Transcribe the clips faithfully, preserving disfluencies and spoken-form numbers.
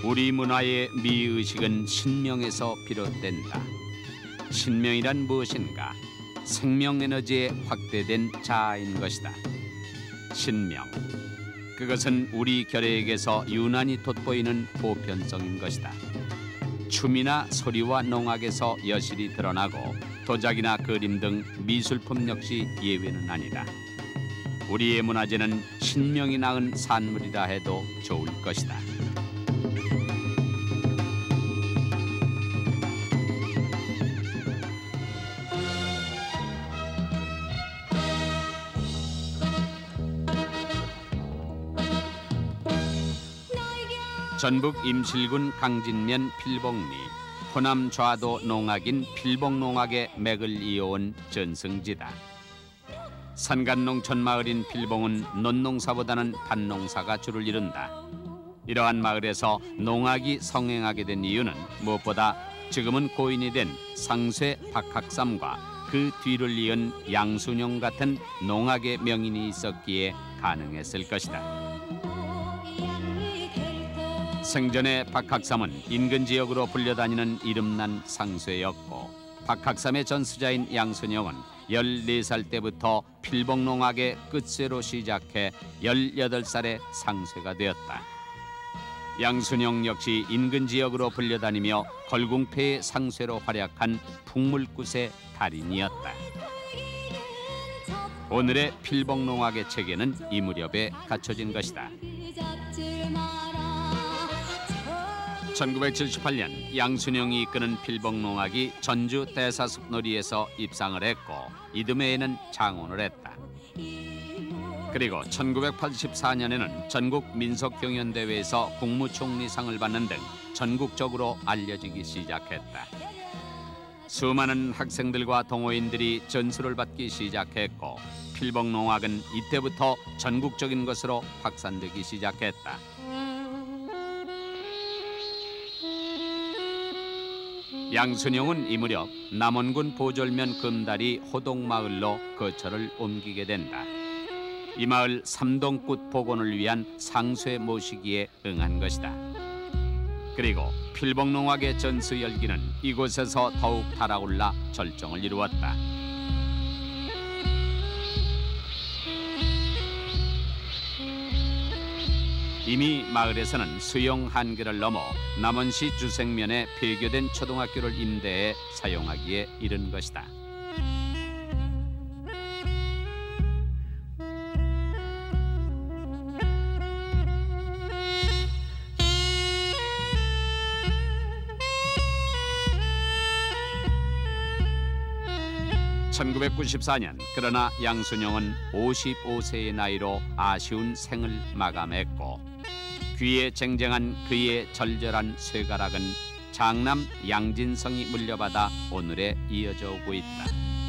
우리 문화의 미의식은 신명에서 비롯된다. 신명이란 무엇인가? 생명에너지의 확대된 자아인 것이다. 신명, 그것은 우리 결의에게서 유난히 돋보이는 보편성인 것이다. 춤이나 소리와 농악에서 여실히 드러나고 도자기나 그림 등 미술품 역시 예외는 아니다. 우리의 문화재는 신명이 낳은 산물이라 해도 좋을 것이다. 전북 임실군 강진면 필봉리, 호남 좌도 농악인 필봉농악의 맥을 이어온 전승지다. 산간농촌 마을인 필봉은 논농사보다는 밭농사가 주를 이룬다. 이러한 마을에서 농악이 성행하게 된 이유는 무엇보다 지금은 고인이 된 상쇠 박학삼과 그 뒤를 이은 양순용 같은 농악의 명인이 있었기에 가능했을 것이다. 생전에 박학삼은 인근 지역으로 불려다니는 이름난 상쇠였고, 박학삼의 전수자인 양순용은 열네 살 때부터 필봉농악의 끝쇠로 시작해 열여덟 살에 상쇠가 되었다. 양순용 역시 인근 지역으로 불려다니며 걸궁패의 상쇠로 활약한 풍물굿의 달인이었다. 오늘의 필봉농악의 체계는 이 무렵에 갖춰진 것이다. 천구백칠십팔 년 양순용이 이끄는 필봉농악이 전주 대사숲놀이에서 입상을 했고 이듬해에는 장원을 했다. 그리고 천구백팔십사 년에는 전국 민속경연대회에서 국무총리상을 받는 등 전국적으로 알려지기 시작했다. 수많은 학생들과 동호인들이 전수를 받기 시작했고 필봉농악은 이때부터 전국적인 것으로 확산되기 시작했다. 양순용은 이 무렵 남원군 보절면 금다리 호동마을로 거처를 옮기게 된다. 이 마을 삼동굿 복원을 위한 상쇠 모시기에 응한 것이다. 그리고 필봉농악의 전수 열기는 이곳에서 더욱 달아올라 절정을 이루었다. 이미 마을에서는 수용 한계를 넘어 남원시 주생면에 폐교된 초등학교를 임대해 사용하기에 이른 것이다. 천구백구십사 년 그러나 양순용은 오십오 세의 나이로 아쉬운 생을 마감했고 귀에 쟁쟁한 그의 절절한 쇠가락은 장남 양진성이 물려받아 오늘에 이어져 오고 있다.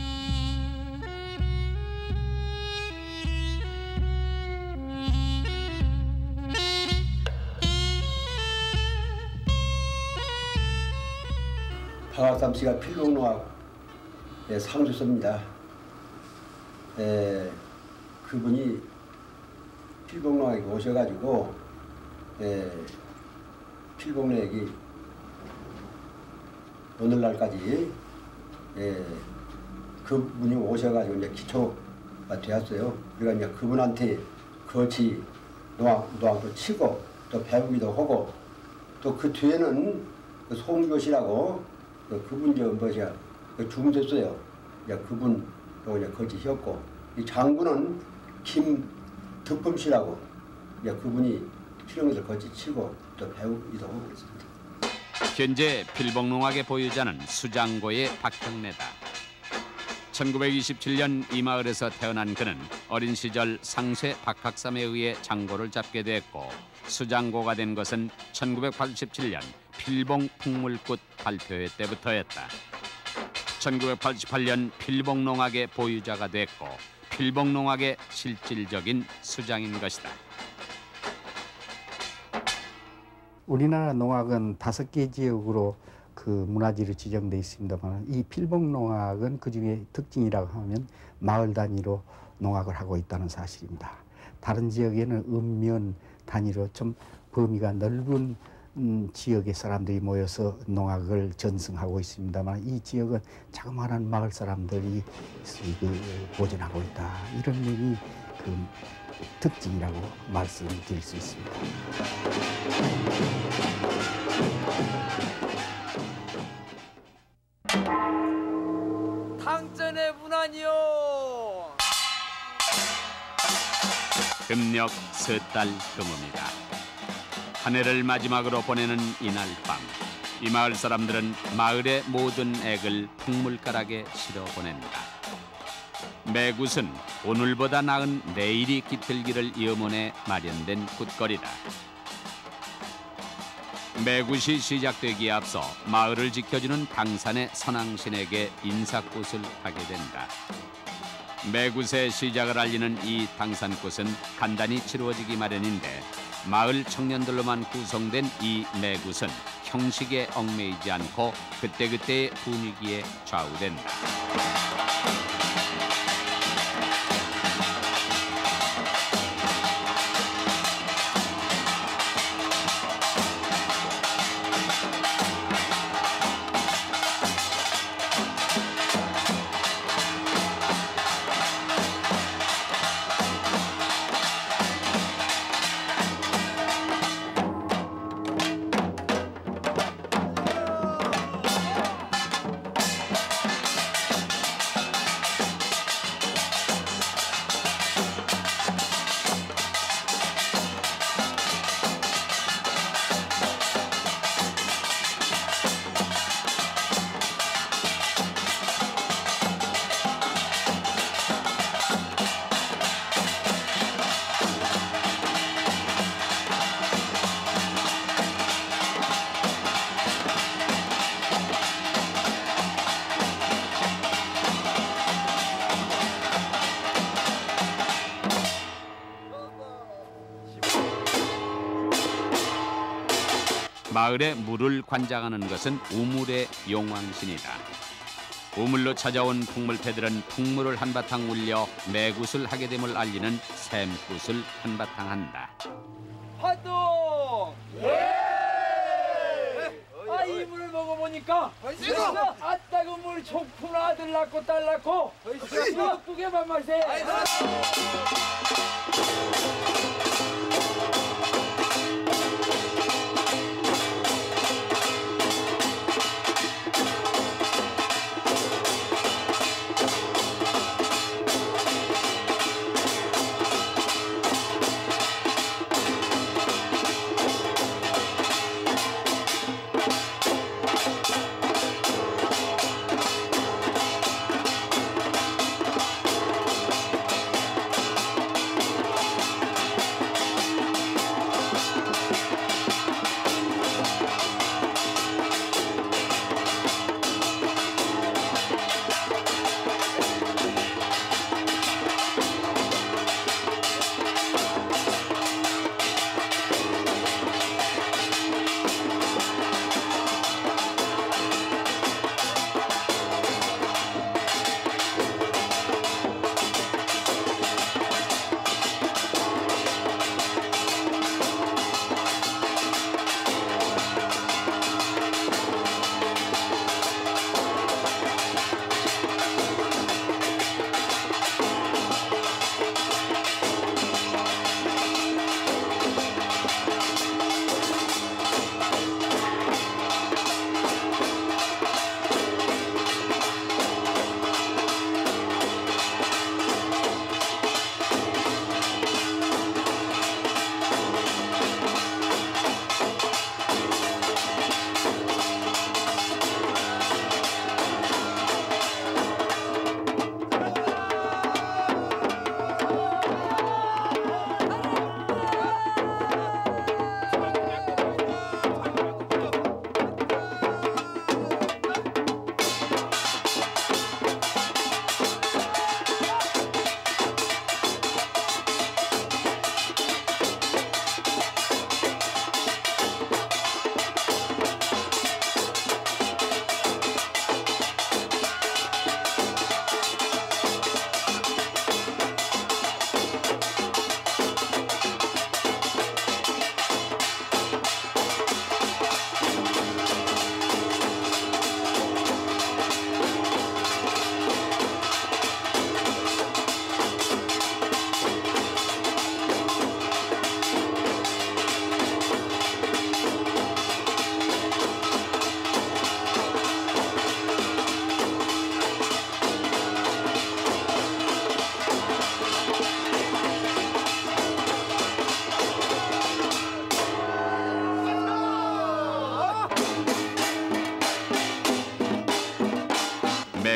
박학삼 씨가 필봉농악 상주소입니다. 에, 그분이 필봉농악에 오셔가지고 에, 필봉농악이 오늘날까지 에, 그분이 오셔가지고 이제 기초가 되었어요. 그러니까 이제 그분한테 같이 농악, 농악도 치고 또 배우기도 하고 또 그 뒤에는 그 송교시라고 그 그분 저 뭐냐 그 중됐어요. 이제 그분하고 이제 같이 했고 이 장군은 김덕범 씨라고 이제 그분이 필봉에서 같이 치고 또 배우기도 하고 그랬습니다. 현재 필봉농악의 보유자는 수장고의 박형래다. 천구백이십칠 년 이 마을에서 태어난 그는 어린 시절 상쇠 박학삼에 의해 장고를 잡게 됐고 수장고가 된 것은 천구백팔십칠 년 필봉 풍물굿 발표회 때부터였다. 천구백팔십팔 년 필봉농악의 보유자가 됐고 필봉농악의 실질적인 수장인 것이다. 우리나라 농악은 다섯 개 지역으로 그 문화지로 지정돼 있습니다만 이 필봉농악은 그중에 특징이라고 하면 마을 단위로 농악을 하고 있다는 사실입니다. 다른 지역에는 읍면 단위로 좀 범위가 넓은 음, 지역의 사람들이 모여서 농악을 전승하고 있습니다만 이 지역은 자그마한 마을 사람들이 그 보존하고 있다. 이런 면이 그 특징이라고 말씀드릴 수 있습니다. 당전의 문안이요. 금력 섣달 금음이다. 한 해를 마지막으로 보내는 이날 밤, 이 마을 사람들은 마을의 모든 액을 풍물가락에 실어 보낸다. 매굿은 오늘보다 나은 내일이 깃들기를 염원해 마련된 굿거리다. 매굿이 시작되기에 앞서 마을을 지켜주는 당산의 선왕신에게 인사꽃을 하게 된다. 매굿의 시작을 알리는 이 당산꽃은 간단히 치루어지기 마련인데 마을 청년들로만 구성된 이 매굿은 형식에 얽매이지 않고 그때그때의 분위기에 좌우된다. 마을에 물을 관장하는 것은 우물의 용왕신이다. 우물로 찾아온 풍물패들은 풍물을 한바탕 울려 매굿을 하게 됨을 알리는 샘굿을 한바탕 한다. 화동! 예! 아, 이 물을 먹어보니까 아따 그 물 좋구나. 아들 낳고 딸 낳고 두개 밥맛에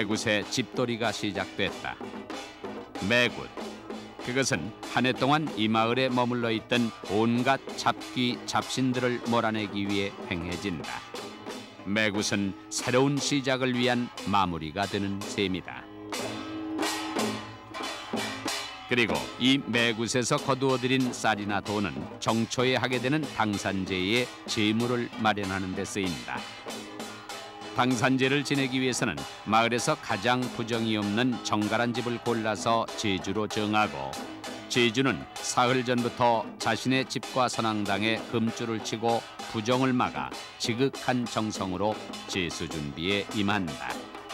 매굿의 집돌이가 시작됐다. 매굿, 그것은 한 해 동안 이 마을에 머물러 있던 온갖 잡귀 잡신들을 몰아내기 위해 행해진다. 매굿은 새로운 시작을 위한 마무리가 되는 셈이다. 그리고 이 매굿에서 거두어들인 쌀이나 돈은 정초에 하게 되는 당산제에 제물을 마련하는 데 쓰인다. 당산제를 지내기 위해서는 마을에서 가장 부정이 없는 정갈한 집을 골라서 제주로 정하고, 제주는 사흘 전부터 자신의 집과 선앙당에 금줄을 치고 부정을 막아 지극한 정성으로 제수 준비에 임한다.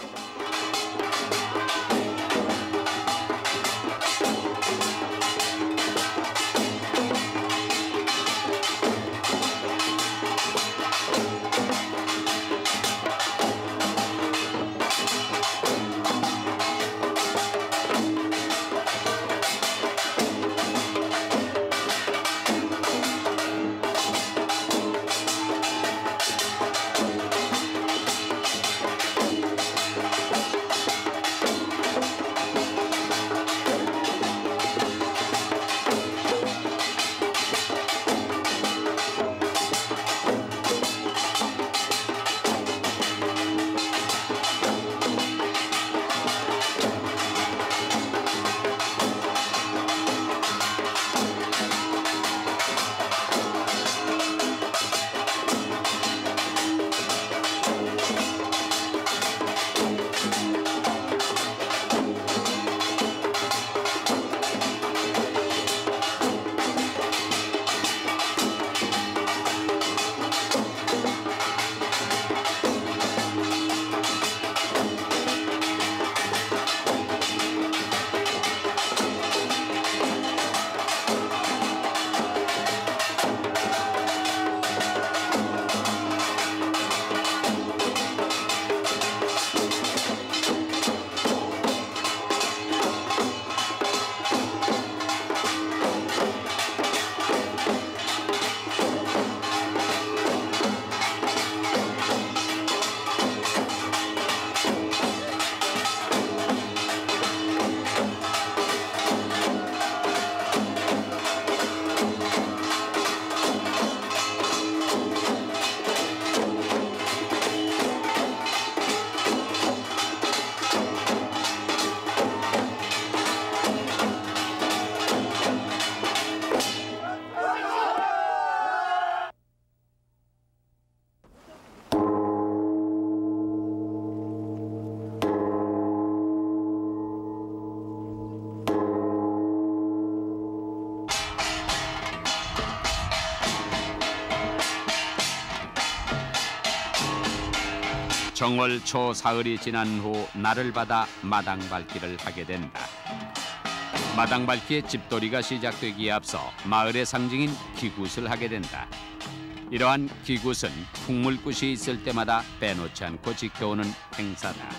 정월 초 사흘이 지난 후 날을 받아 마당 밟기를 하게 된다. 마당 밟기의 집돌이가 시작되기에 앞서 마을의 상징인 기굿을 하게 된다. 이러한 기굿은 풍물굿이 있을 때마다 빼놓지 않고 지켜오는 행사다.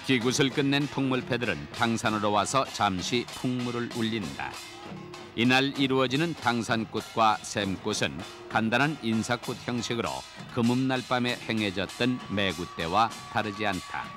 기굿을 끝낸 풍물패들은 당산으로 와서 잠시 풍물을 울린다. 이날 이루어지는 당산꽃과 샘꽃은 간단한 인사꽃 형식으로 금음날 밤에 행해졌던 매구 때와 다르지 않다.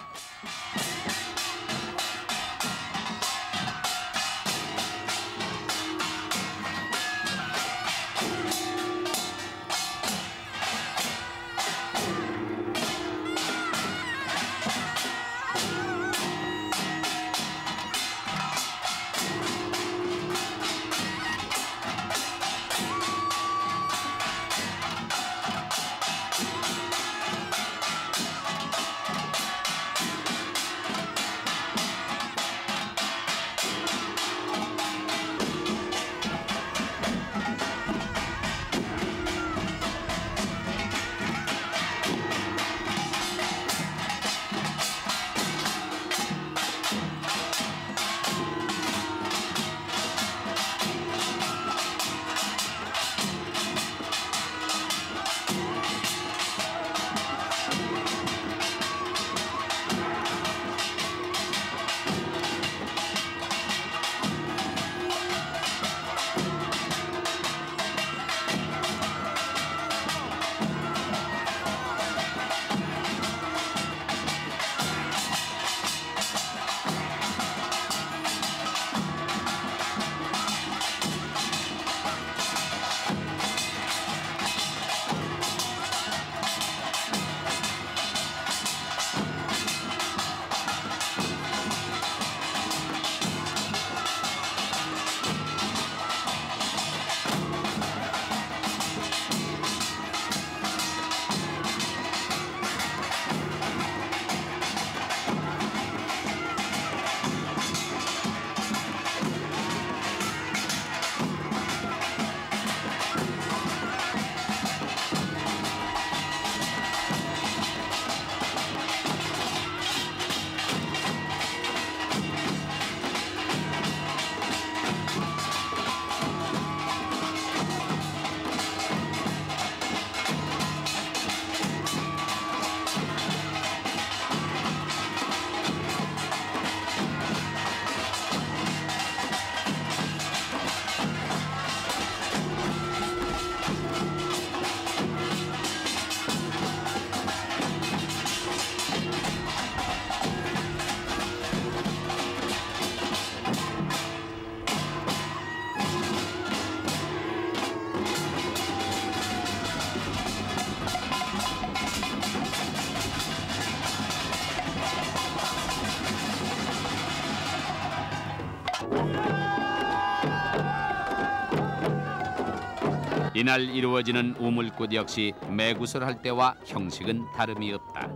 이날 이루어지는 우물꽃 역시 매굿을 할 때와 형식은 다름이 없다.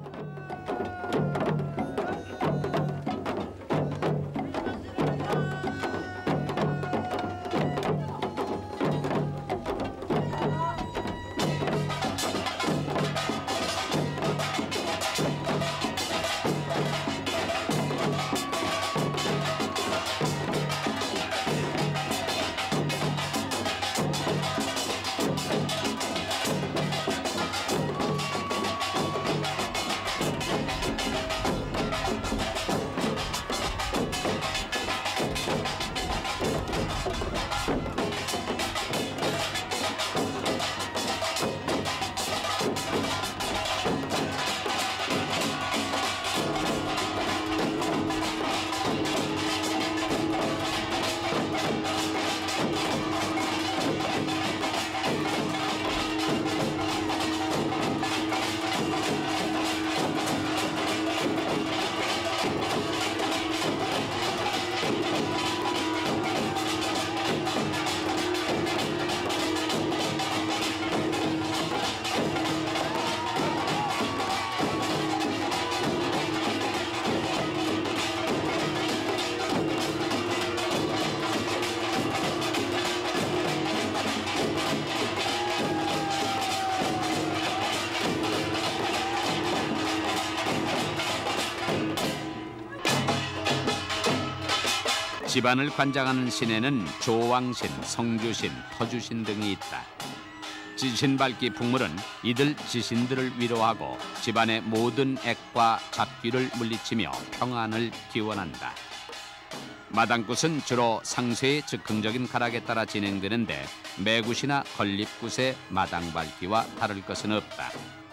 집안을 관장하는 신에는 조왕신, 성주신, 터주신 등이 있다. 지신밟기 풍물은 이들 지신들을 위로하고 집안의 모든 액과 잡귀를 물리치며 평안을 기원한다. 마당굿은 주로 상세의 즉흥적인 가락에 따라 진행되는데 매굿이나 건립굿의 마당밟기와 다를 것은 없다.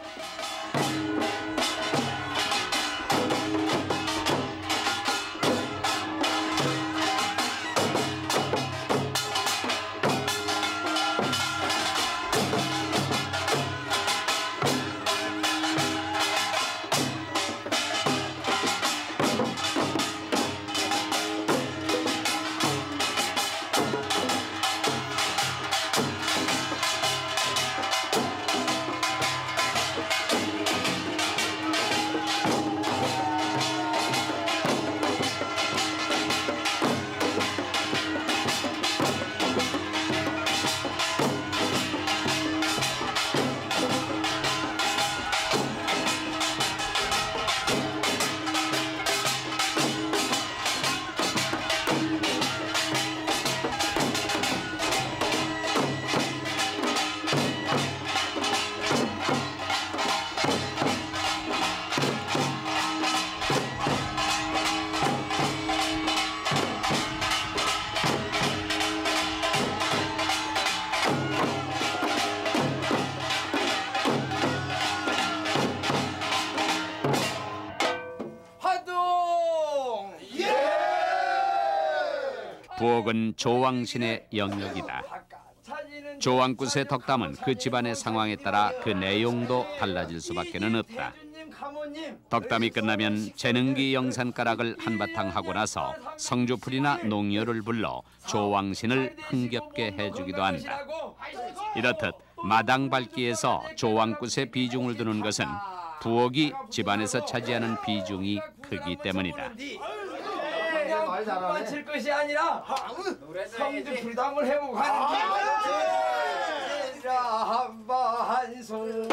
부엌은 조왕신의 영역이다. 조왕굿의 덕담은 그 집안의 상황에 따라 그 내용도 달라질 수밖에는 없다. 덕담이 끝나면 재능기 영산가락을 한바탕 하고 나서 성주풀이나 농녀를 불러 조왕신을 흥겹게 해주기도 한다. 이렇듯 마당밟기에서 조왕굿의 비중을 두는 것은 부엌이 집안에서 차지하는 비중이 크기 때문이다. 맞힐 것이 아니라 성주풀이도 한번 해보고 하는 게 한반송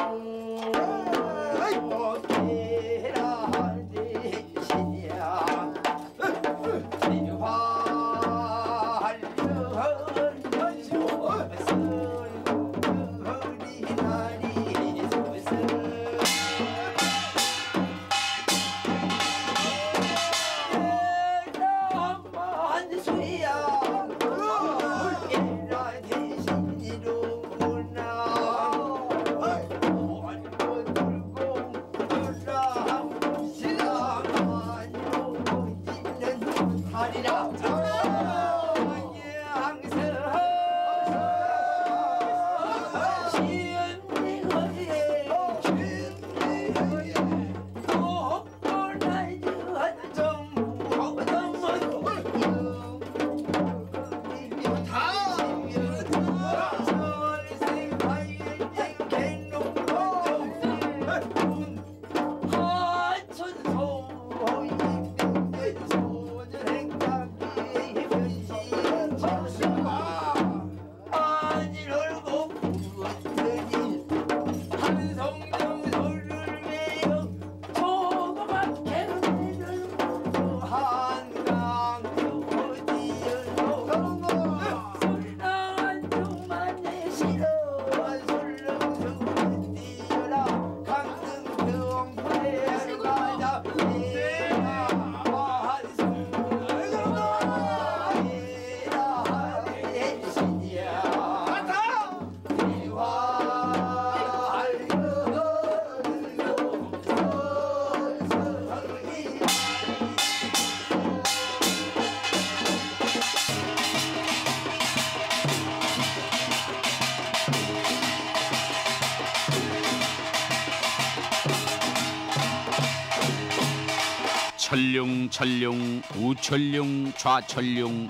천룡, 천룡, 우천룡, 좌천룡,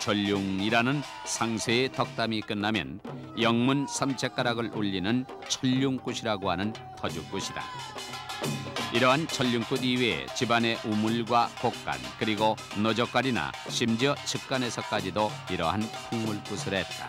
우천룡이라는 상세의 덕담이 끝나면 영문 삼채가락을 울리는 천룡굿이라고 하는 터줏굿이다. 이러한 천룡굿 이외에 집안의 우물과 곡간, 그리고 노젓갈이나 심지어 측간에서까지도 이러한 풍물굿을 했다.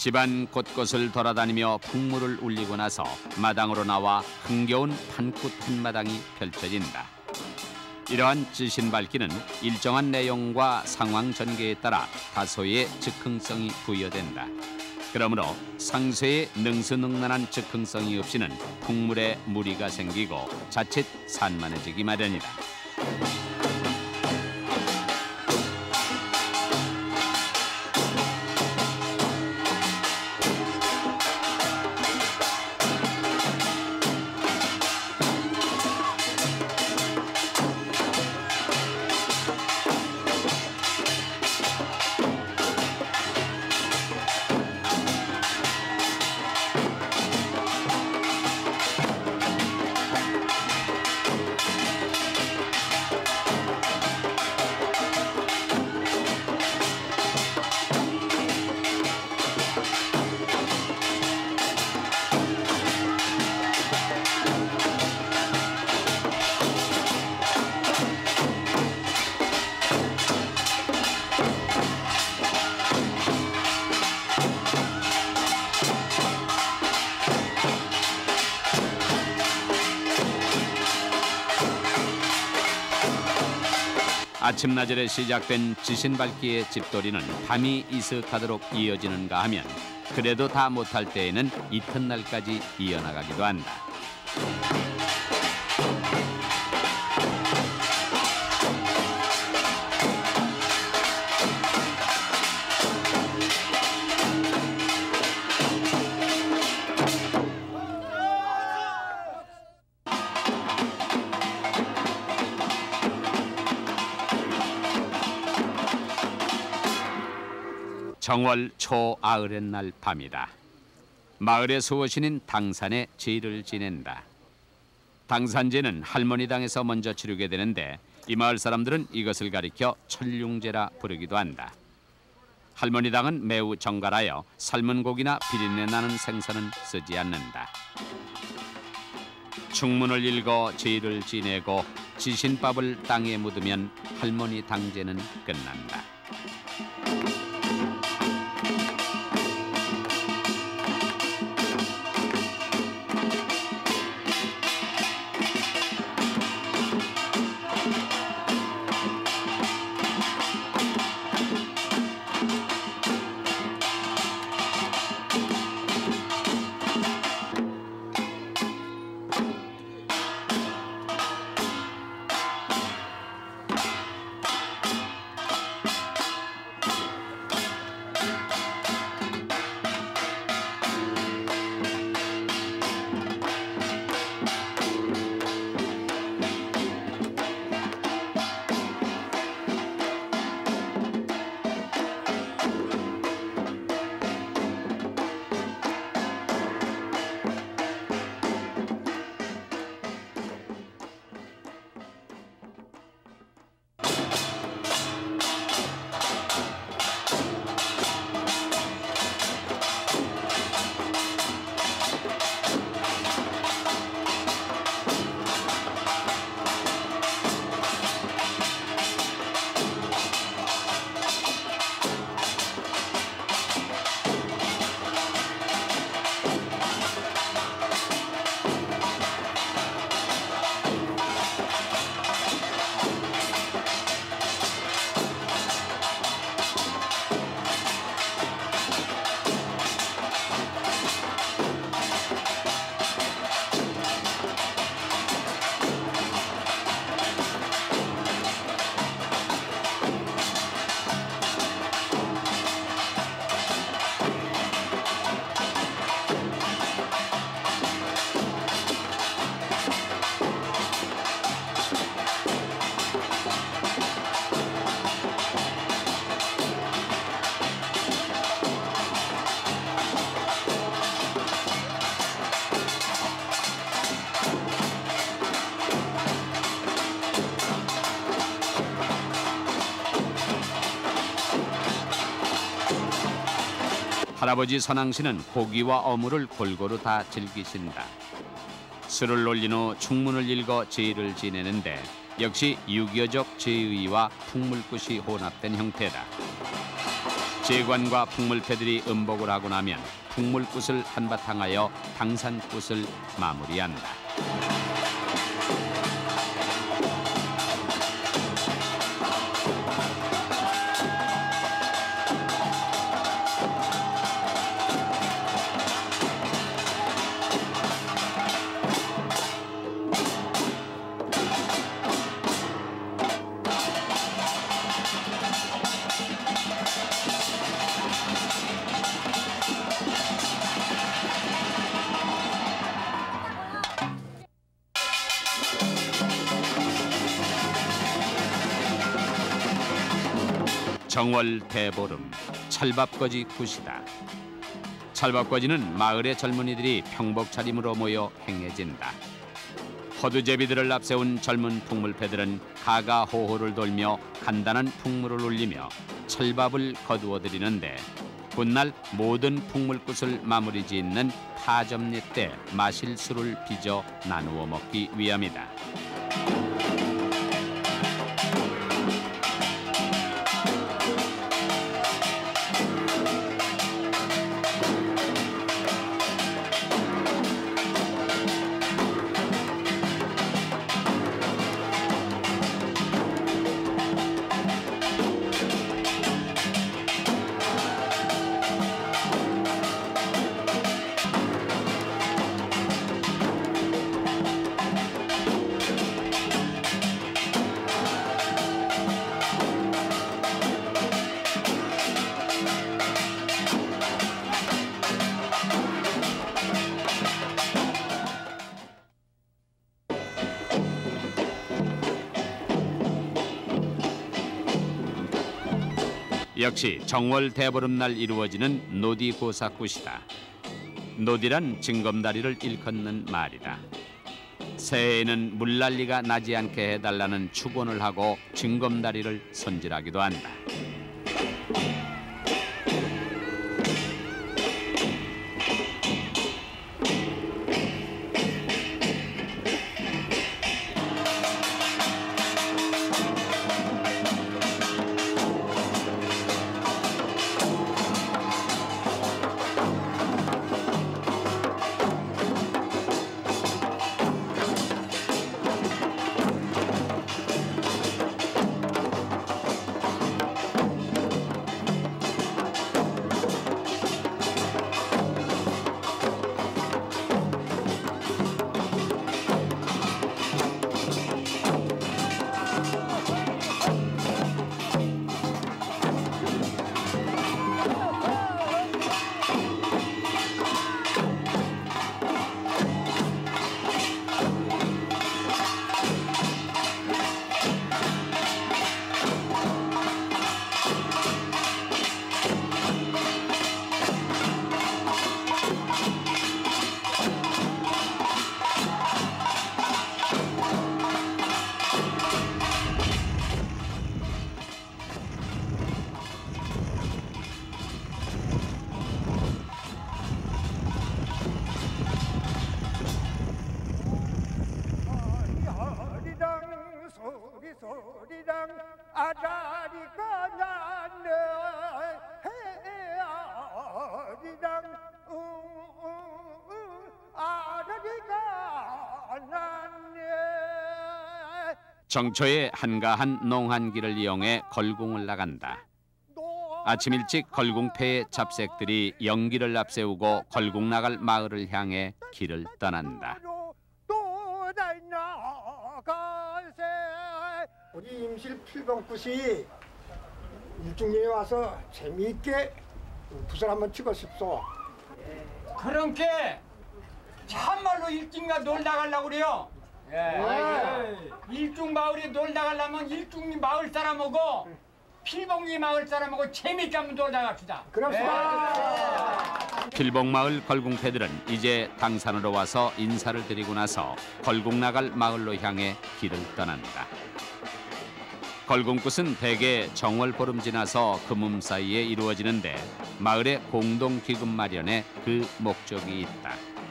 집안 곳곳을 돌아다니며 풍물을 울리고 나서 마당으로 나와 흥겨운 판꽃 한마당이 펼쳐진다. 이러한 지신밟기는 일정한 내용과 상황 전개에 따라 다소의 즉흥성이 부여된다. 그러므로 상세의 능수능란한 즉흥성이 없이는 풍물에 무리가 생기고 자칫 산만해지기 마련이다. 아침나절에 시작된 지신밟기의 집돌이는 밤이 이슥하도록 이어지는가 하면 그래도 다 못할 때에는 이튿날까지 이어나가기도 한다. 정월 초아흘의 날 밤이다. 마을의 수호신인 당산에 제를 지낸다. 당산제는 할머니당에서 먼저 치르게 되는데 이 마을 사람들은 이것을 가리켜 천룡제라 부르기도 한다. 할머니당은 매우 정갈하여 삶은 고기나 비린내 나는 생선은 쓰지 않는다. 충문을 읽어 제를 지내고 지신밥을 땅에 묻으면 할머니 당제는 끝난다. 할아버지 선왕씨는 고기와 어물을 골고루 다 즐기신다. 술을 올린 후 충문을 읽어 제를 지내는데 역시 유교적 제의와 풍물굿이 혼합된 형태다. 제관과 풍물패들이 음복을 하고 나면 풍물굿을 한바탕 하여 당산굿을 마무리한다. 정월 대보름, 찰밥거지 굿이다. 찰밥거지는 마을의 젊은이들이 평복 차림으로 모여 행해진다. 허두제비들을 앞세운 젊은 풍물패들은 가가호호를 돌며 간단한 풍물을 울리며 찰밥을 거두어 드리는데 훗날 모든 풍물굿을 마무리 짓는 타점리 때 마실 술을 빚어 나누어 먹기 위함이다. 역시 정월 대보름날 이루어지는 노디고사굿이다. 노디란 징검다리를 일컫는 말이다. 새해에는 물난리가 나지 않게 해달라는 축원을 하고 징검다리를 손질하기도 한다. 소리랑 아다리가 났네 아리랑 아다리가 났네. 정초에 한가한 농한길을 이용해 걸궁을 나간다. 아침 일찍 걸궁패의 잡색들이 연기를 앞세우고 걸궁 나갈 마을을 향해 길을 떠난다. 우리 임실 필봉굿이 일중년에 와서 재미있게 붓을 한번 찍었습소. 그런 게 참말로 일중가 놀다 가려고 그래요. 예. 일중 마을에 놀다 가려면 일중 마을 사람하고 필봉리 마을 사람하고 재밌게 한번 놀다 갑시다. 그렇습니다. 필봉마을 걸궁패들은 이제 당산으로 와서 인사를 드리고 나서 걸궁 나갈 마을로 향해 길을 떠난다. 걸궁굿은 대개 정월 보름 지나서 금음 사이에 이루어지는데 마을의 공동 기금 마련에 그 목적이 있다.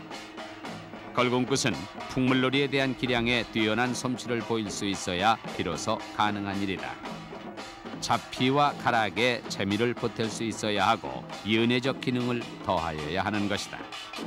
걸궁굿은 풍물놀이에 대한 기량에 뛰어난 솜씨를 보일 수 있어야 비로소 가능한 일이다. 잡피와 가락에 재미를 보탤 수 있어야 하고 연애적 기능을 더하여야 하는 것이다.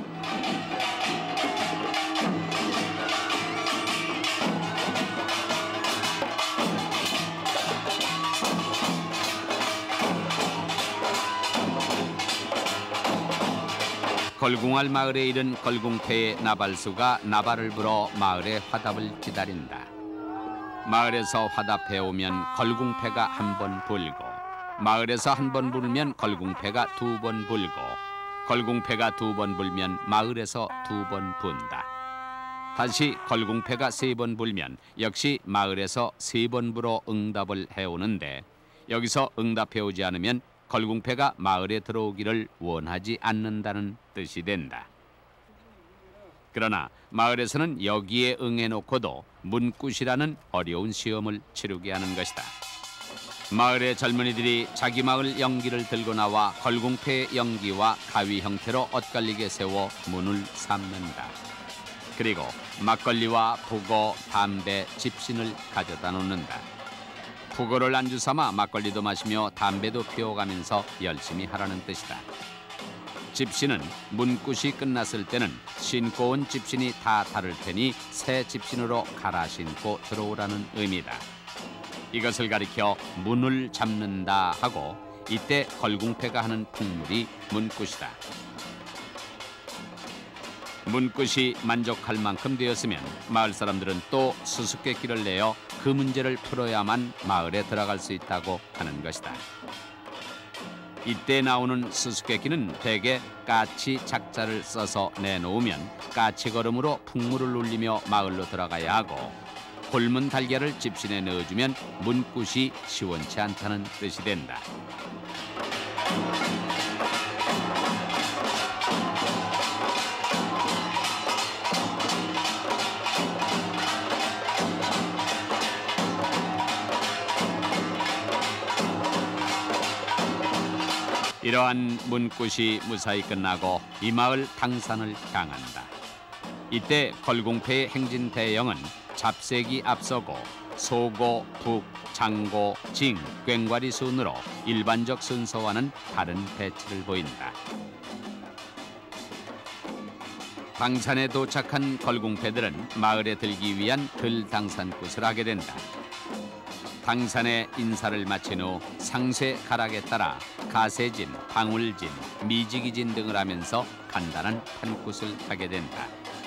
걸궁알 마을에 이른 걸궁패의 나발수가 나발을 불어 마을의 화답을 기다린다. 마을에서 화답해 오면 걸궁패가 한 번 불고, 마을에서 한 번 불면 걸궁패가 두 번 불고, 걸궁패가 두 번 불면 마을에서 두 번 분다. 다시 걸궁패가 세 번 불면 역시 마을에서 세 번 불어 응답을 해오는데, 여기서 응답해 오지 않으면 걸궁패가 마을에 들어오기를 원하지 않는다는 뜻이 된다. 그러나 마을에서는 여기에 응해놓고도 문굿이라는 어려운 시험을 치르게 하는 것이다. 마을의 젊은이들이 자기 마을 영기를 들고 나와 걸궁패의 영기와 가위 형태로 엇갈리게 세워 문을 삼는다. 그리고 막걸리와 북어, 담배, 집신을 가져다 놓는다. 북어를 안주 삼아 막걸리도 마시며 담배도 피워가면서 열심히 하라는 뜻이다. 집신은 문굿이 끝났을 때는 신고 온 집신이 다 다를 테니 새 집신으로 갈아 신고 들어오라는 의미다. 이것을 가리켜 문을 잡는다 하고, 이때 걸궁패가 하는 풍물이 문굿이다. 문굿이 만족할 만큼 되었으면 마을 사람들은 또 수수께끼를 내어 그 문제를 풀어야만 마을에 들어갈 수 있다고 하는 것이다. 이때 나오는 수수께끼는 대개 까치 작자를 써서 내놓으면 까치걸음으로 풍물을 울리며 마을로 들어가야 하고, 굶은 달걀을 집신에 넣어주면 문굿이 시원치 않다는 뜻이 된다. 이러한 문굿이 무사히 끝나고 이 마을 당산을 향한다. 이때 걸궁패의 행진 대영은 잡색이 앞서고 소고, 북, 장고, 징, 꽹과리 순으로 일반적 순서와는 다른 배치를 보인다. 당산에 도착한 걸궁패들은 마을에 들기 위한 들당산굿을 하게 된다. 당산에 인사를 마친 후 상세 가락에 따라 가세진, 방울진, 미지기진 등을 하면서 간단한 판굿을 하게 된다.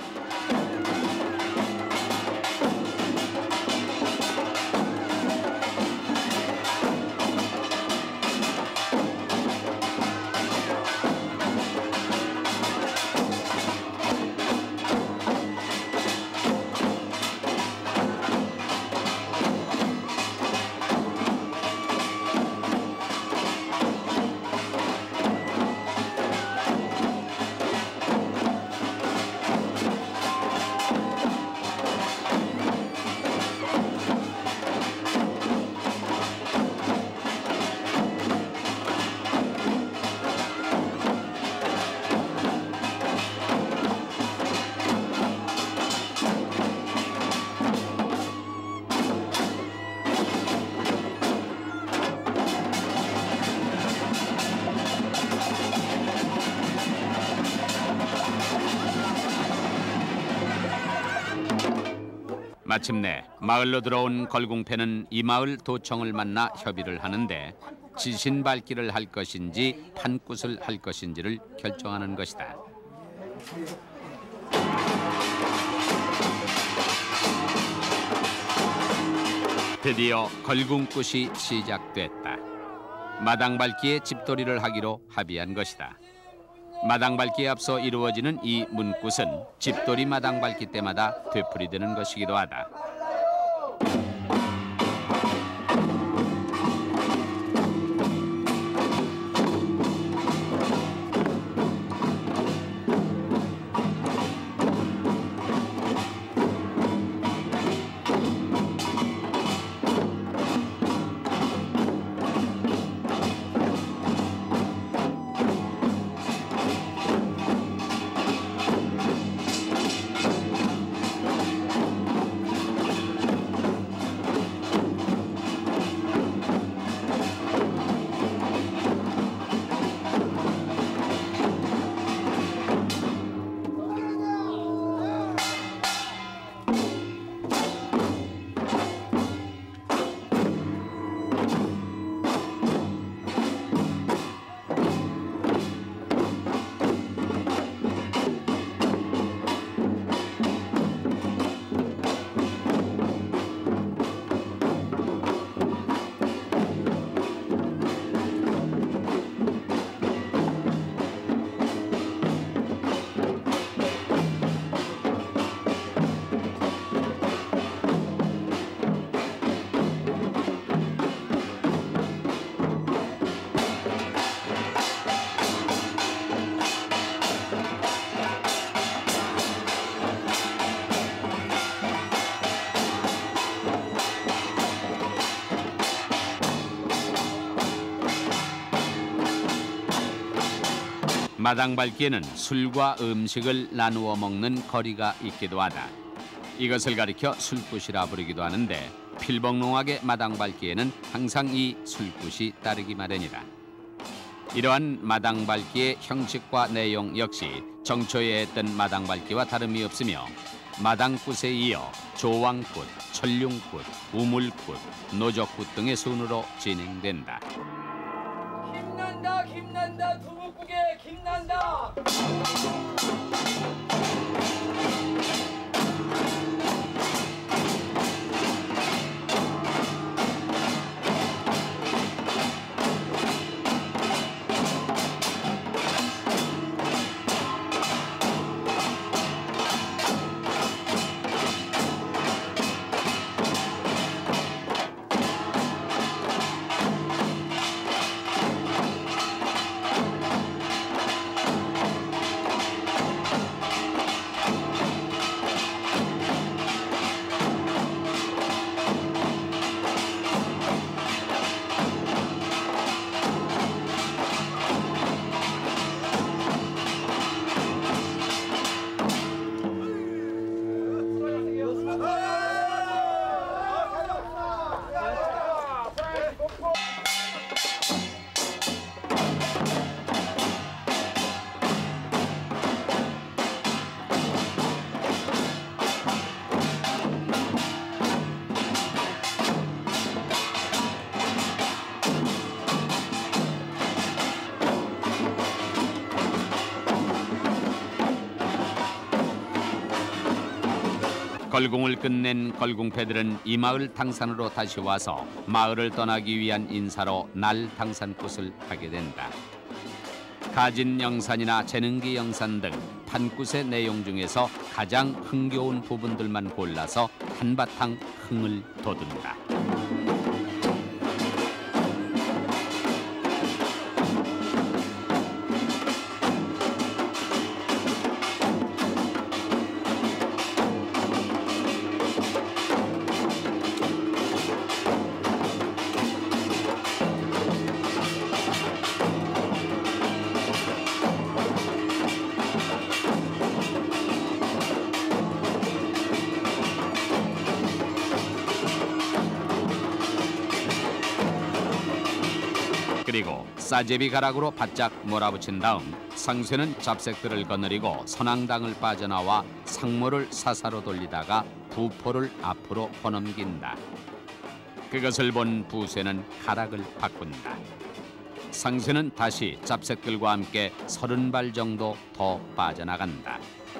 마침내 마을로 들어온 걸궁패는 이 마을 도청을 만나 협의를 하는데 지신 밟기를 할 것인지 판굿을 할 것인지를 결정하는 것이다. 드디어 걸궁굿이 시작됐다. 마당 밟기에 집돌이를 하기로 합의한 것이다. 마당 밟기에 앞서 이루어지는 이 문굿은 집돌이 마당 밟기 때마다 되풀이되는 것이기도 하다. 마당 밟기에는 술과 음식을 나누어 먹는 거리가 있기도 하다. 이것을 가리켜 술굿이라 부르기도 하는데 필봉농악의 마당 밟기에는 항상 이 술굿이 따르기 마련이다. 이러한 마당 밟기의 형식과 내용 역시 정초에 했던 마당 밟기와 다름이 없으며 마당굿에 이어 조왕굿, 천룡굿, 우물굿, 노적굿 등의 순으로 진행된다. 김난다 김난다 두부국에 김난다. 걸궁을 끝낸 걸궁패들은 이 마을 당산으로 다시 와서 마을을 떠나기 위한 인사로 날 당산굿을 하게 된다. 가진 영산이나 재능기 영산 등 판굿의 내용 중에서 가장 흥겨운 부분들만 골라서 한바탕 흥을 돋운다. 그리고 싸제비 가락으로 바짝 몰아붙인 다음 상쇠는 잡색들을 거느리고 선앙당을 빠져나와 상모를 사사로 돌리다가 부포를 앞으로 퍼넘긴다. 그것을 본 부쇠는 가락을 바꾼다. 상쇠는 다시 잡색들과 함께 서른 발 정도 더 빠져나간다.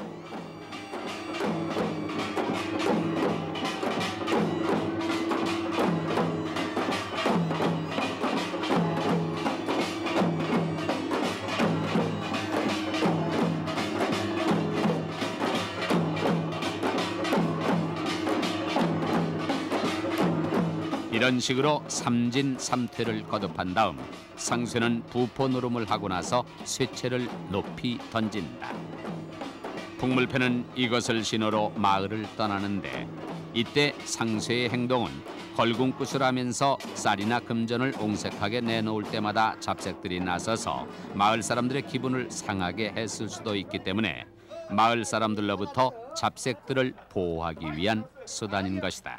이런 식으로 삼진 삼퇴를 거듭한 다음 상쇠는 부포 노름을 하고 나서 쇠채를 높이 던진다. 풍물패는 이것을 신호로 마을을 떠나는데 이때 상쇠의 행동은 걸궁굿을 하면서 쌀이나 금전을 옹색하게 내놓을 때마다 잡색들이 나서서 마을 사람들의 기분을 상하게 했을 수도 있기 때문에 마을 사람들로부터 잡색들을 보호하기 위한 수단인 것이다.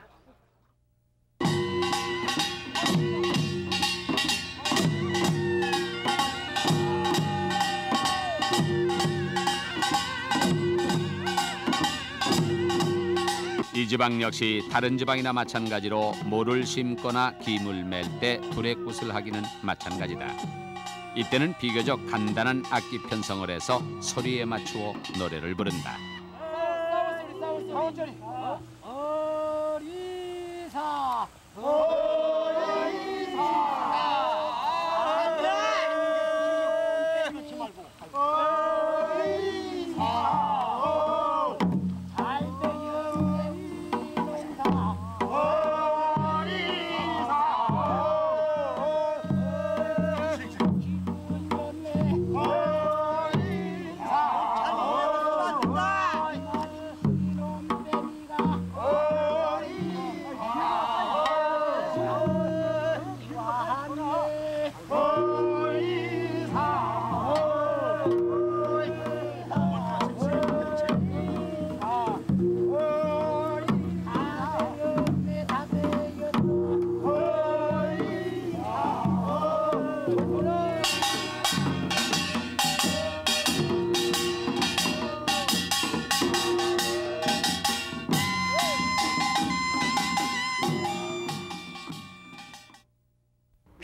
이 지방 역시 다른 지방이나 마찬가지로 모를 심거나 김을 맬 때 두레굿을 하기는 마찬가지다. 이때는 비교적 간단한 악기 편성을 해서 소리에 맞추어 노래를 부른다. 어리사 어리사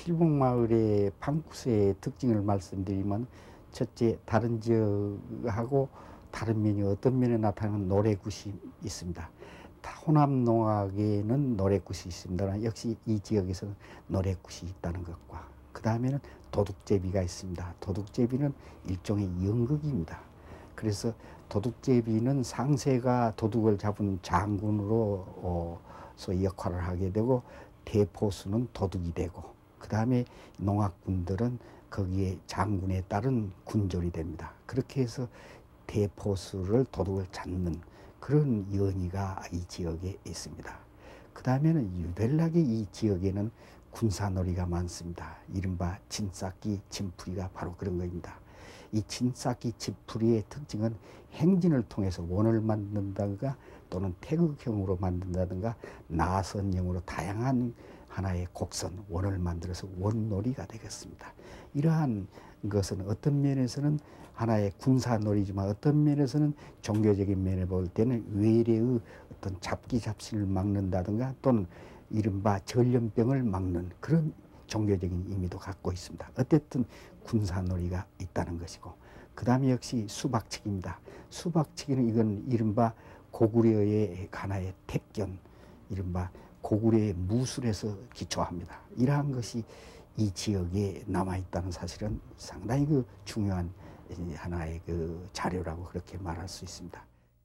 필봉마을의 판구세의 특징을 말씀드리면 첫째, 다른 지역하고 다른 면이 어떤 면에 나타나는 노래굿이 있습니다. 호남 농악에는 노래굿이 있습니다. 역시 이 지역에서는 노래굿이 있다는 것과 그 다음에는 도둑제비가 있습니다. 도둑제비는 일종의 연극입니다. 그래서 도둑제비는 상세가 도둑을 잡은 장군으로서 역할을 하게 되고 대포수는 도둑이 되고 그 다음에 농악군들은 거기에 장군에 따른 군졸이 됩니다. 그렇게 해서 대포수를 도둑을 잡는 그런 연희가 이 지역에 있습니다. 그 다음에는 유별나게 이 지역에는 군사놀이가 많습니다. 이른바 진쌓기, 진풀이가 바로 그런 겁니다. 이 진쌓기, 진풀이의 특징은 행진을 통해서 원을 만든다든가 또는 태극형으로 만든다든가 나선형으로 다양한 하나의 곡선, 원을 만들어서 원놀이가 되겠습니다. 이러한 것은 어떤 면에서는 하나의 군사놀이지만 어떤 면에서는 종교적인 면에 볼 때는 외래의 어떤 잡기 잡신을 막는다든가 또는 이른바 전염병을 막는 그런 종교적인 의미도 갖고 있습니다. 어쨌든 군사놀이가 있다는 것이고 그 다음에 역시 수박치기입니다. 수박치기는 이건 이른바 고구려의 하나의 택견, 이른바 고구려의 무술에서 기초합니다. 이러한 것이 이 지역에 남아있다는 사실은 상당히 그 중요한 하나의 그 자료라고 그렇게 말할 수 있습니다.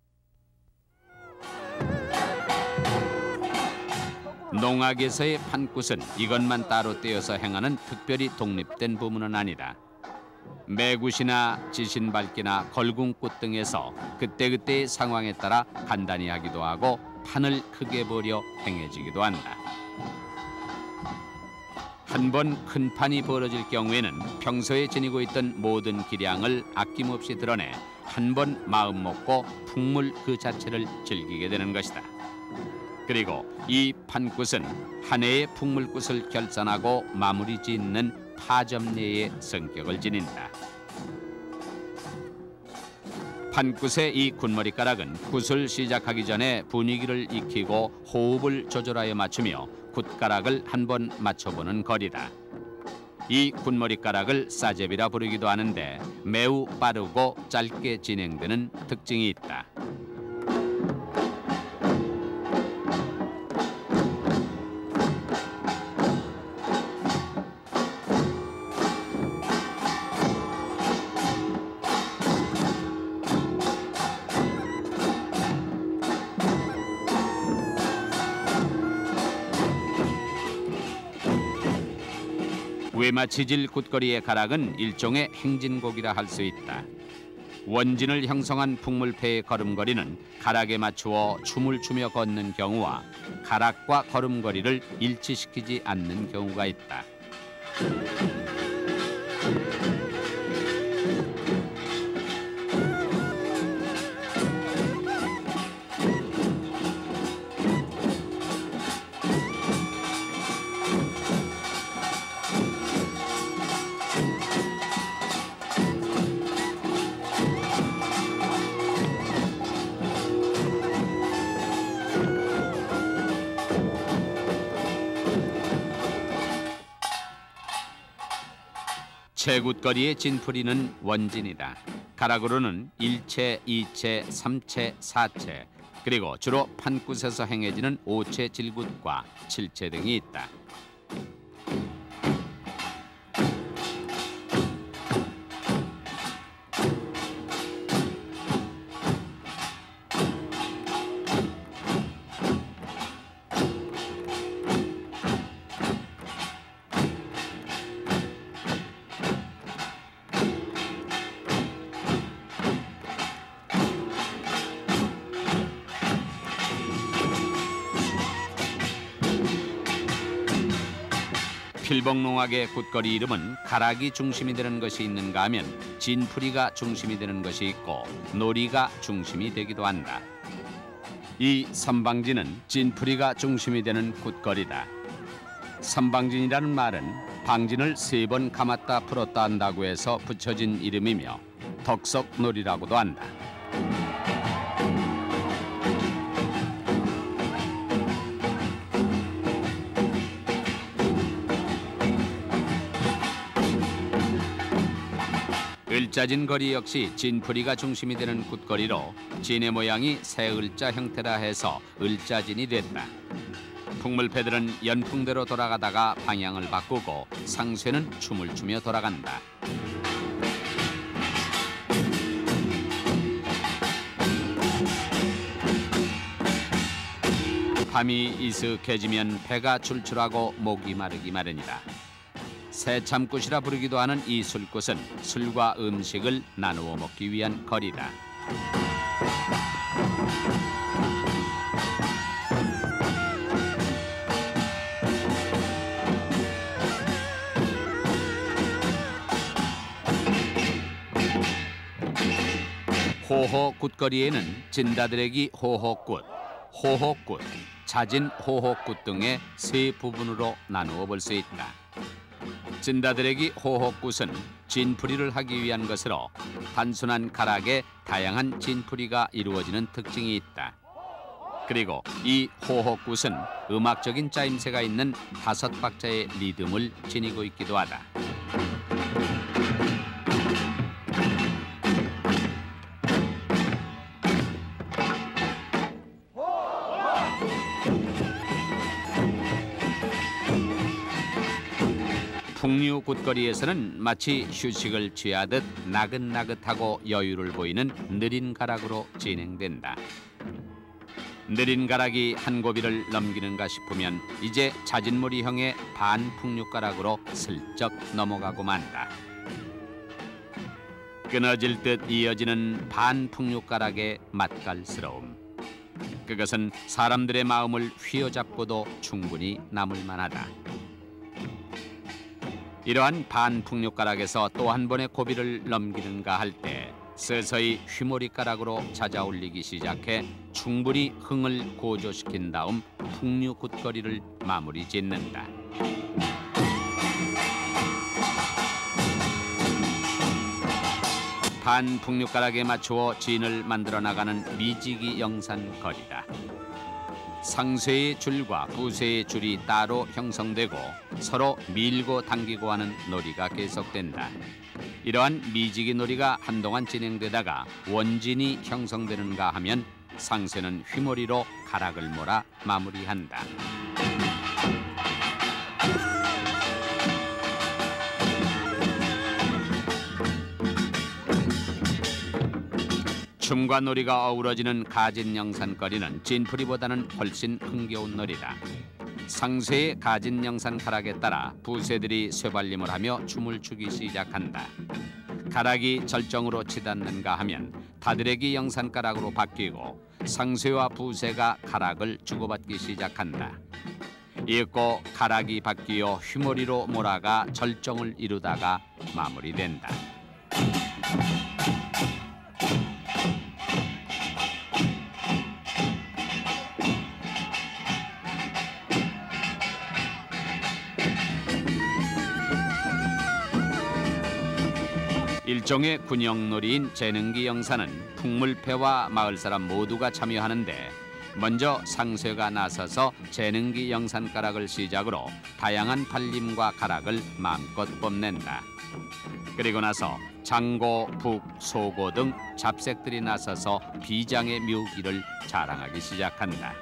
농악에서의 판굿은 이것만 따로 떼어서 행하는 특별히 독립된 부문은 아니다. 매굿이나 지신밟기나 걸궁굿 등에서 그때그때의 상황에 따라 간단히 하기도 하고 판을 크게 벌여 행해지기도 한다. 한 번 큰 판이 벌어질 경우에는 평소에 지니고 있던 모든 기량을 아낌없이 드러내 한 번 마음 먹고 풍물 그 자체를 즐기게 되는 것이다. 그리고 이 판굿은 한 해의 풍물굿을 결산하고 마무리 짓는 파점례의 성격을 지닌다. 판굿의 이 굿머리가락은 굿을 시작하기 전에 분위기를 익히고 호흡을 조절하여 맞추며 굿가락을 한번 맞춰보는 거리다. 이 굿머리가락을 싸제비라 부르기도 하는데 매우 빠르고 짧게 진행되는 특징이 있다. 외마치질 굿거리의 가락은 일종의 행진곡이라 할 수 있다. 원진을 형성한 풍물패의 걸음걸이는 가락에 맞추어 춤을 추며 걷는 경우와 가락과 걸음걸이를 일치시키지 않는 경우가 있다. 채굿거리의 진풀이는 원진이다. 가락으로는 일채, 이채, 삼채, 사채 그리고 주로 판굿에서 행해지는 오채 질굿과 칠채 등이 있다. 필봉농악의 굿거리 이름은 가락이 중심이 되는 것이 있는가 하면 진풀이가 중심이 되는 것이 있고 놀이가 중심이 되기도 한다. 이 선방진은 진풀이가 중심이 되는 굿거리다. 선방진이라는 말은 방진을 세 번 감았다 풀었다 한다고 해서 붙여진 이름이며 덕석놀이라고도 한다. 을짜진 거리 역시 진풀이가 중심이 되는 굿거리로 진의 모양이 새 을자 형태라 해서 을짜진이 됐다. 풍물패들은 연풍대로 돌아가다가 방향을 바꾸고 상쇠는 춤을 추며 돌아간다. 밤이 이슥해지면 배가 출출하고 목이 마르기 마련이다. 새참굿이라 부르기도 하는 이 술굿은 술과 음식을 나누어 먹기 위한 거리다. 호호굿거리에는 진다드래기 호호굿, 호호굿, 자진 호호굿 등의 세 부분으로 나누어 볼 수 있다. 진다드래기 호호굿은 진풀이를 하기 위한 것으로 단순한 가락에 다양한 진풀이가 이루어지는 특징이 있다. 그리고 이 호호굿은 음악적인 짜임새가 있는 다섯 박자의 리듬을 지니고 있기도 하다. 풍류굿거리에서는 마치 휴식을 취하듯 나긋나긋하고 여유를 보이는 느린 가락으로 진행된다. 느린 가락이 한 고비를 넘기는가 싶으면 이제 자진몰이형의 반풍류가락으로 슬쩍 넘어가고 만다. 끊어질 듯 이어지는 반풍류가락의 맛깔스러움. 그것은 사람들의 마음을 휘어잡고도 충분히 남을 만하다. 이러한 반풍류가락에서 또 한 번의 고비를 넘기는가 할 때 서서히 휘몰이가락으로 찾아올리기 시작해 충분히 흥을 고조시킨 다음 풍류굿거리를 마무리 짓는다. 반풍류가락에 맞추어 진을 만들어 나가는 미지기 영산거리다. 상쇠의 줄과 부쇠의 줄이 따로 형성되고 서로 밀고 당기고 하는 놀이가 계속된다. 이러한 미지기 놀이가 한동안 진행되다가 원진이 형성되는가 하면 상쇠는 휘몰이로 가락을 몰아 마무리한다. 춤과 놀이가 어우러지는 가진영산거리는 진풀이보다는 훨씬 흥겨운 놀이다. 상쇠의 가진영산 가락에 따라 부쇠들이 쇠발림을 하며 춤을 추기 시작한다. 가락이 절정으로 치닫는가 하면 다드래기 영산가락으로 바뀌고 상쇠와 부쇠가 가락을 주고받기 시작한다. 이윽고 가락이 바뀌어 휘몰이로 몰아가 절정을 이루다가 마무리된다. 일종의 군영놀이인 재능기 영산은 풍물패와 마을 사람 모두가 참여하는데 먼저 상쇠가 나서서 재능기 영산가락을 시작으로 다양한 발림과 가락을 마음껏 뽐낸다. 그리고 나서 장고, 북, 소고 등 잡색들이 나서서 비장의 묘기를 자랑하기 시작한다.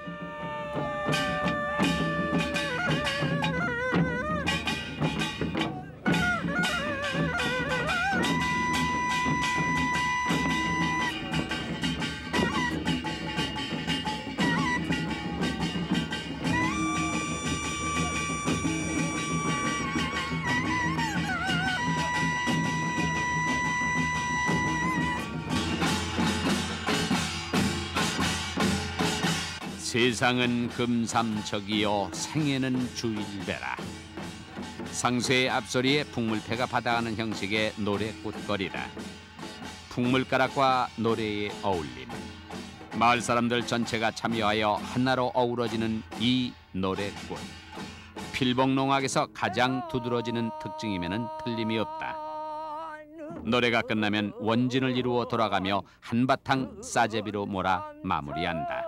세상은 금삼척이요 생애는 주일배라. 상쇠의 앞소리에 풍물패가 받아가는 형식의 노래꽃거리다. 풍물가락과 노래의 어울림. 마을 사람들 전체가 참여하여 하나로 어우러지는 이 노래꽃. 필봉농악에서 가장 두드러지는 특징이면은 틀림이 없다. 노래가 끝나면 원진을 이루어 돌아가며 한바탕 싸제비로 몰아 마무리한다.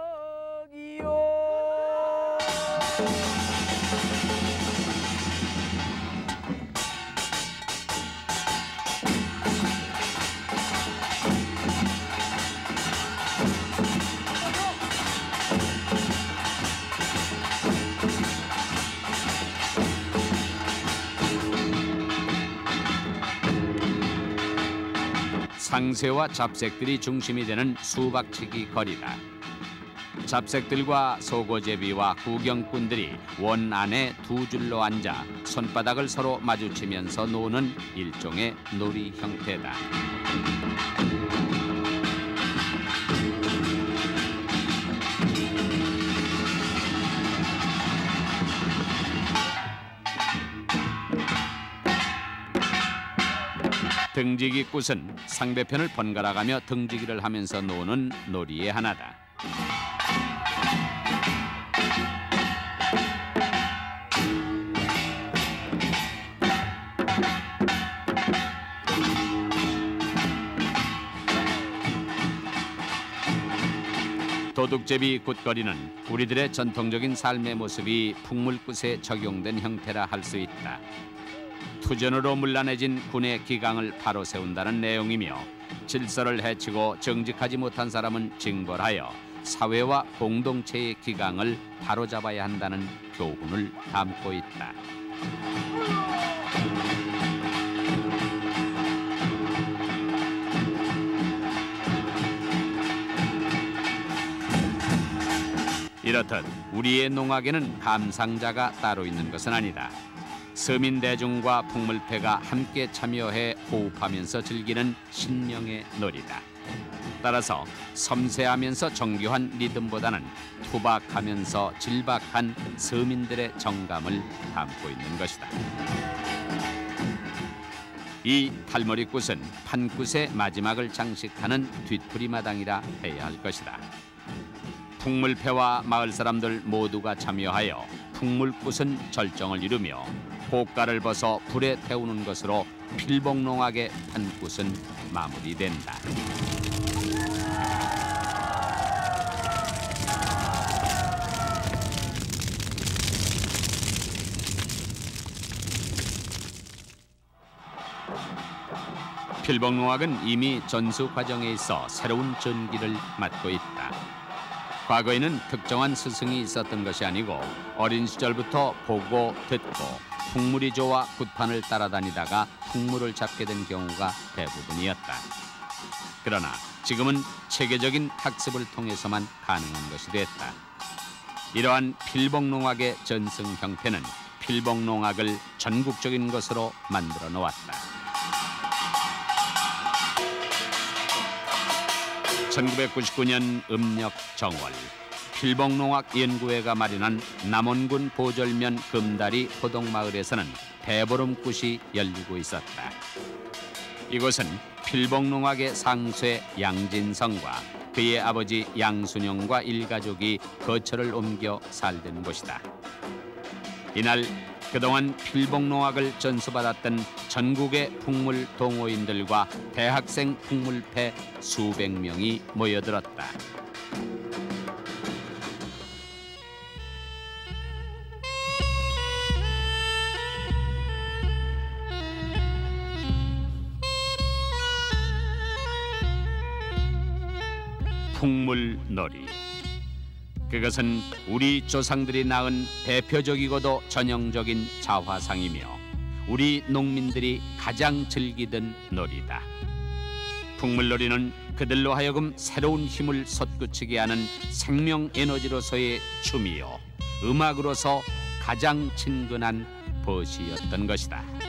상새와 잡색들이 중심이 되는 수박치기 거리다. 잡색들과 소고제비와 구경꾼들이 원 안에 두 줄로 앉아 손바닥을 서로 마주치면서 노는 일종의 놀이 형태다. 등지기 굿은 상대편을 번갈아가며 등지기를 하면서 노는 놀이의 하나다. 도둑제비 굿거리는 우리들의 전통적인 삶의 모습이 풍물굿에 적용된 형태라 할 수 있다. 투전으로 문란해진 군의 기강을 바로 세운다는 내용이며 질서를 해치고 정직하지 못한 사람은 징벌하여 사회와 공동체의 기강을 바로잡아야 한다는 교훈을 담고 있다. 이렇듯 우리의 농악에는 감상자가 따로 있는 것은 아니다. 서민 대중과 풍물패가 함께 참여해 호흡하면서 즐기는 신명의 놀이다. 따라서 섬세하면서 정교한 리듬보다는 투박하면서 질박한 서민들의 정감을 담고 있는 것이다. 이 탈머리굿은 판굿의 마지막을 장식하는 뒤풀이마당이라 해야 할 것이다. 풍물패와 마을 사람들 모두가 참여하여 풍물굿은 절정을 이루며 고가를 벗어 불에 태우는 것으로 필봉농악의 판굿은 마무리된다. 필봉농악은 이미 전수 과정에 있어 새로운 전기를 맞고 있다. 과거에는 특정한 스승이 있었던 것이 아니고 어린 시절부터 보고 듣고 풍물이 좋아 굿판을 따라다니다가 풍물을 잡게 된 경우가 대부분이었다. 그러나 지금은 체계적인 학습을 통해서만 가능한 것이 됐다. 이러한 필봉농악의 전승 형태는 필봉농악을 전국적인 것으로 만들어 놓았다. 천구백구십구 년 음력 정월 필봉농악연구회가 마련한 남원군 보절면 금다리 호동마을에서는 대보름굿이 열리고 있었다. 이곳은 필봉농악의 상쇄 양진성과 그의 아버지 양순영과 일가족이 거처를 옮겨 살던 곳이다. 이날 그동안 필봉농악을 전수받았던 전국의 풍물 동호인들과 대학생 풍물패 수백 명이 모여들었다. 풍물놀이. 그것은 우리 조상들이 낳은 대표적이고도 전형적인 자화상이며 우리 농민들이 가장 즐기던 놀이다. 풍물놀이는 그들로 하여금 새로운 힘을 솟구치게 하는 생명 에너지로서의 춤이요 음악으로서 가장 친근한 벗이었던 것이다.